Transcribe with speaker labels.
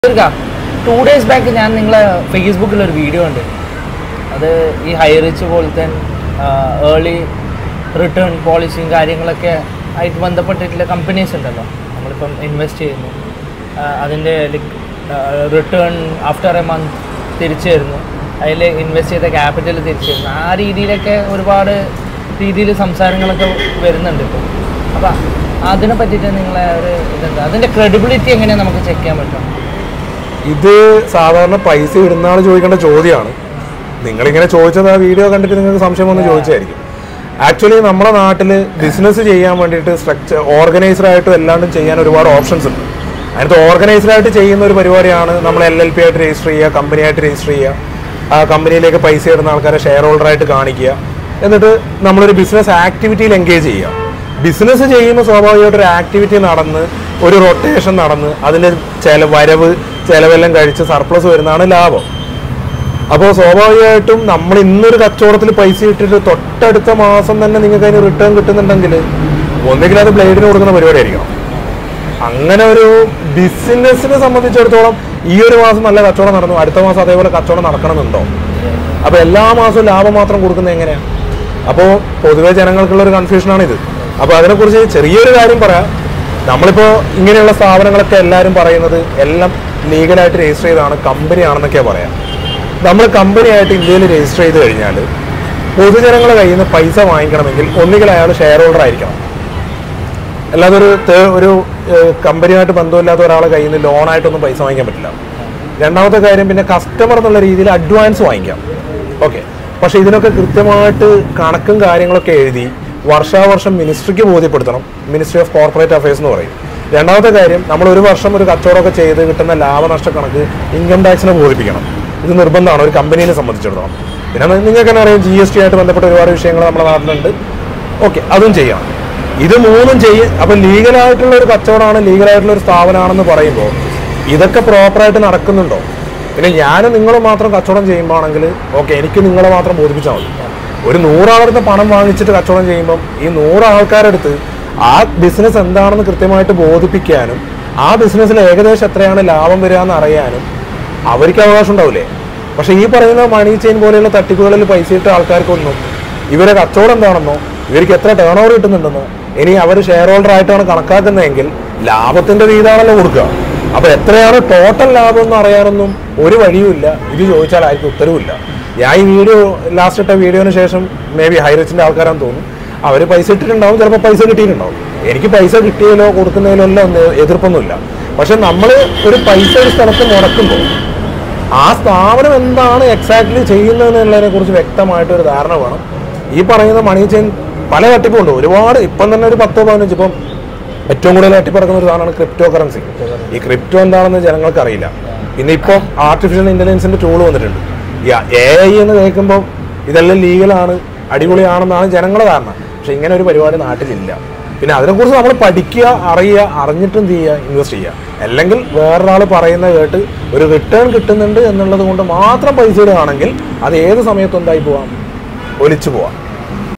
Speaker 1: 2 days back ഞാൻ നിങ്ങളെ ഫേസ്ബുക്കിലൊരു video ഉണ്ട്. അത് ഈ ഹൈ റിച്ച് പോലത്തെ ഏർലി റിട്ടേൺ പോളിസിയും കാര്യങ്ങളൊക്കെ ആയിട്ട് ബന്ധപ്പെട്ടിട്ടുള്ള കമ്പനീസ് ഉണ്ടല്ലോ, നമ്മളിപ്പം ഇൻവെസ്റ്റ് ചെയ്യുന്നു, അതിൻ്റെ റിട്ടേൺ ആഫ്റ്റർ എ മന്ത് തിരിച്ചു തരുന്നു, അതിൽ ഇൻവെസ്റ്റ് ചെയ്ത ക്യാപിറ്റൽ തിരിച്ചു തരുന്നു, ആ രീതിയിലൊക്കെ ഒരുപാട് രീതിയിൽ സംസാരങ്ങളൊക്കെ വരുന്നുണ്ട് ഇപ്പോൾ. അപ്പം അതിനെ പറ്റിയിട്ട് നിങ്ങളെ ഒരു ഇതെന്താ, അതിൻ്റെ ക്രെഡിബിലിറ്റി എങ്ങനെയാണ് നമുക്ക് ചെക്ക് ചെയ്യാൻ പറ്റും?
Speaker 2: ഇത് സാധാരണ പൈസ ഇടുന്ന ആൾ ചോദിക്കേണ്ട ചോദ്യമാണ്. നിങ്ങളിങ്ങനെ ചോദിച്ചത് ആ വീഡിയോ കണ്ടിട്ട് നിങ്ങൾക്ക് സംശയം വന്ന് ചോദിച്ചായിരിക്കും. ആക്ച്വലി നമ്മുടെ നാട്ടിൽ ബിസിനസ് ചെയ്യാൻ വേണ്ടിയിട്ട് ഓർഗനൈസ്ഡ് ആയിട്ടും എല്ലാണ്ടും ചെയ്യാൻ ഒരുപാട് ഓപ്ഷൻസ് ഉണ്ട്. അതിനകത്ത് ഓർഗനൈസ്ഡ് ആയിട്ട് ചെയ്യുന്ന ഒരു പരിപാടിയാണ് നമ്മൾ LLP ആയിട്ട് രജിസ്റ്റർ ചെയ്യുക, കമ്പനിയായിട്ട് രജിസ്റ്റർ ചെയ്യുക, ആ കമ്പനിയിലേക്ക് പൈസ ഇടുന്ന ആൾക്കാരെ ഷെയർ ഹോൾഡറായിട്ട് കാണിക്കുക, എന്നിട്ട് നമ്മളൊരു ബിസിനസ് ആക്ടിവിറ്റിയിൽ എൻഗേജ് ചെയ്യുക. ബിസിനസ് ചെയ്യുമ്പോൾ സ്വാഭാവികമായിട്ടൊരു ആക്ടിവിറ്റി നടന്ന് ഒരു റൊട്ടേഷൻ നടന്ന് അതിൻ്റെ ചിലവെല്ലാം കഴിച്ച് സർപ്ലസ് വരുന്നതാണ് ലാഭം. അപ്പോൾ സ്വാഭാവികമായിട്ടും നമ്മൾ ഇന്നൊരു കച്ചവടത്തിൽ പൈസ ഇട്ടിട്ട് തൊട്ടടുത്ത മാസം തന്നെ നിങ്ങൾക്ക് അതിന് റിട്ടേൺ കിട്ടുന്നുണ്ടെങ്കിൽ ഒന്നുകിൽ അത് ബ്ലേഡിന് കൊടുക്കുന്ന പരിപാടിയായിരിക്കണം. അങ്ങനെ ഒരു ബിസിനസ്സിനെ സംബന്ധിച്ചിടത്തോളം ഈ ഒരു മാസം നല്ല കച്ചവടം നടന്നു, അടുത്ത മാസം അതേപോലെ കച്ചവടം നടക്കണമെന്നുണ്ടോ? അപ്പോൾ എല്ലാ മാസവും ലാഭം മാത്രം കൊടുക്കുന്നത് എങ്ങനെയാണ്? അപ്പോൾ പൊതുവെ ജനങ്ങൾക്കുള്ളൊരു കൺഫ്യൂഷനാണിത്. അപ്പോൾ അതിനെക്കുറിച്ച് ചെറിയൊരു കാര്യം പറയാം. നമ്മളിപ്പോൾ ഇങ്ങനെയുള്ള സ്ഥാപനങ്ങളൊക്കെ എല്ലാവരും പറയുന്നത് എല്ലാം ലീഗലായിട്ട് രജിസ്റ്റർ ചെയ്താണ്, കമ്പനിയാണെന്നൊക്കെയാണ് പറയാം. നമ്മൾ കമ്പനിയായിട്ട് ഇന്ത്യയിൽ രജിസ്റ്റർ ചെയ്ത് കഴിഞ്ഞാൽ പൊതുജനങ്ങളുടെ കയ്യിൽ നിന്ന് പൈസ വാങ്ങിക്കണമെങ്കിൽ ഒന്നുകിൽ അയാൾ ഷെയർ ഹോൾഡർ ആയിരിക്കണം, അല്ലാതെ ഒരു കമ്പനിയായിട്ട് ബന്ധമില്ലാത്ത ഒരാളെ കയ്യിൽ നിന്ന് ലോണായിട്ടൊന്നും പൈസ വാങ്ങിക്കാൻ പറ്റില്ല. രണ്ടാമത്തെ കാര്യം, പിന്നെ കസ്റ്റമർ എന്നുള്ള രീതിയിൽ അഡ്വാൻസ് വാങ്ങിക്കാം. ഓക്കെ, പക്ഷേ ഇതിനൊക്കെ കൃത്യമായിട്ട് കണക്കും കാര്യങ്ങളൊക്കെ എഴുതി വർഷാവർഷം മിനിസ്ട്രിക്ക് ബോധ്യപ്പെടുത്തണം. മിനിസ്ട്രി ഓഫ് കോർപ്പറേറ്റ് അഫയേഴ്സ് എന്ന് പറയും. രണ്ടാമത്തെ കാര്യം, നമ്മൾ ഒരു വർഷം ഒരു കച്ചവടമൊക്കെ ചെയ്ത് കിട്ടുന്ന ലാഭനഷ്ട കണക്ക് ഇൻകം ടാക്സിനെ ബോധിപ്പിക്കണം. ഇത് നിർബന്ധമാണ് ഒരു കമ്പനീനെ സംബന്ധിച്ചിടത്തോളം. പിന്നെ നിങ്ങൾക്ക് തന്നെ അറിയാം, GST ആയിട്ട് ബന്ധപ്പെട്ട ഒരുപാട് വിഷയങ്ങൾ നമ്മുടെ നാട്ടിലുണ്ട്. ഓക്കെ, അതും ചെയ്യണം. ഇത് മൂന്നും അപ്പം ലീഗലായിട്ടുള്ള ഒരു കച്ചവടമാണ്, ലീഗലായിട്ടുള്ള ഒരു സ്ഥാപനമാണെന്ന് പറയുമ്പോൾ ഇതൊക്കെ പ്രോപ്പറായിട്ട് നടക്കുന്നുണ്ടോ? പിന്നെ ഞാനും നിങ്ങളും മാത്രം കച്ചവടം ചെയ്യുമ്പോൾ ആണെങ്കിൽ ഓക്കെ, എനിക്ക് നിങ്ങളെ മാത്രം ബോധിപ്പിച്ചാൽ മതി. ഒരു 100 ആളുടെ പണം വാങ്ങിച്ചിട്ട് കച്ചവടം ചെയ്യുമ്പം ഈ 100 ആൾക്കാരെടുത്ത് ആ ബിസിനസ് എന്താണെന്ന് കൃത്യമായിട്ട് ബോധിപ്പിക്കാനും ആ ബിസിനസ്സിൽ ഏകദേശം എത്രയാണ് ലാഭം വരിക എന്ന് അറിയാനും അവർക്ക് അവകാശം ഉണ്ടാവില്ലേ? പക്ഷേ ഈ പറയുന്ന മണി ചെയിൻ പോലെയുള്ള തട്ടിപ്പുകളിൽ പൈസ ഇട്ട ആൾക്കാർക്കൊന്നും ഇവരെ കച്ചവടം എന്താണെന്നോ ഇവർക്ക് എത്ര ടേൺ ഓവർ കിട്ടുന്നുണ്ടെന്നോ, ഇനി അവർ ഷെയർ ഹോൾഡർ ആയിട്ടാണ് കണക്കാക്കുന്നതെങ്കിൽ ലാഭത്തിൻ്റെ വീതാണല്ലോ കൊടുക്കുക. അപ്പോൾ എത്രയാണ് ടോട്ടൽ ലാഭം എന്ന് അറിയാനൊന്നും ഒരു വഴിയുമില്ല. ഇത് ചോദിച്ചാൽ ആർക്കും ഉത്തരവില്ല. ഞാൻ ഈ ലാസ്റ്റ് ഇട്ട വീഡിയോന് ശേഷം മേ ബി ഹൈറിച്ചിൻ്റെ ആൾക്കാരാന്ന് തോന്നുന്നു, അവർ പൈസ ഇട്ടിട്ടുണ്ടാവും, ചിലപ്പോൾ പൈസ കിട്ടിയിട്ടുണ്ടാവും. എനിക്ക് പൈസ കിട്ടിയതിലോ കൊടുക്കുന്നതിലോ എല്ലാം എതിർപ്പൊന്നുമില്ല. പക്ഷെ നമ്മൾ ഒരു പൈസ ഒരു സ്ഥലത്ത് മുടക്കുമ്പോൾ ആ സ്ഥാപനം എന്താണ് എക്സാക്ട്ലി ചെയ്യുന്നതെന്നുള്ളതിനെ കുറിച്ച് വ്യക്തമായിട്ടൊരു ധാരണ വേണം. ഈ പറയുന്ന മണി ചെയിൻ പല തട്ടിപ്പുണ്ട് ഒരുപാട്. ഇപ്പം തന്നെ ഒരു 10-15 ഇപ്പം ഏറ്റവും കൂടുതൽ തട്ടിപ്പറക്കുന്ന ഒരു സാധനമാണ് ക്രിപ്റ്റോ കറൻസി. ഈ ക്രിപ്റ്റോ എന്താണെന്ന് ജനങ്ങൾക്ക് അറിയില്ല. പിന്നെ ഇപ്പം ആർട്ടിഫിഷ്യൽ ഇൻ്റലിജൻസിൻ്റെ ടൂൾ വന്നിട്ടുണ്ട്. AI എന്ന് കേൾക്കുമ്പോൾ ഇതെല്ലാം ലീഗലാണ്, അടിപൊളിയാണെന്നാണ് ജനങ്ങളുടെ ധാരണ. പക്ഷെ ഇങ്ങനെ ഒരു പരിപാടി നാട്ടിലില്ല. പിന്നെ അതിനെക്കുറിച്ച് നമ്മൾ പഠിക്കുക, അറിയുക, അറിഞ്ഞിട്ടും എന്ത് ചെയ്യുക, ഇൻവെസ്റ്റ് ചെയ്യുക. അല്ലെങ്കിൽ വേറൊരാൾ പറയുന്നത് കേട്ട് ഒരു റിട്ടേൺ കിട്ടുന്നുണ്ട് എന്നുള്ളത് കൊണ്ട് മാത്രം പൈസ ഇടുകയാണെങ്കിൽ അത് ഏത് സമയത്തും എന്തായി പോവാം, ഒലിച്ചു പോവാം.